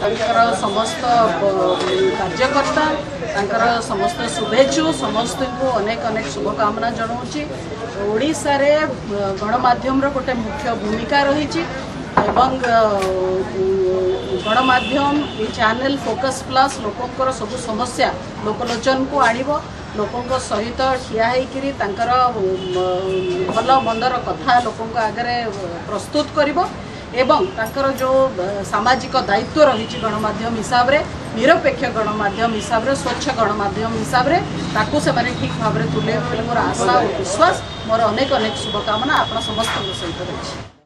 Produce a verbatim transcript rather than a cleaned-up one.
समस्त कार्यकर्ता समस्त शुभेच्छु समस्त को अनेक अनेक शुभकामना जनाऊँगी। ओडिशा रे गणमाध्यम गोटे मुख्य भूमिका रही एवं गणमाध्यम ये चैनल फोकस प्लस लोकंकर सब समस्या लोकलोचन को आनिब लोकों सहित ठिया होकर भल मंदर कथा लोकों आगे प्रस्तुत करिब एवं ताकर जो सामाजिक दायित्व रही गणमाध्यम हिसाब रे निरपेक्ष गणमाध्यम हिसाब रे स्वच्छ गणमाध्यम हिसाब रे ताकू से माने ठीक भाव में तुले मोर आशा और विश्वास मोर अनेक अनेक शुभकामना आपण समस्त सहित रही।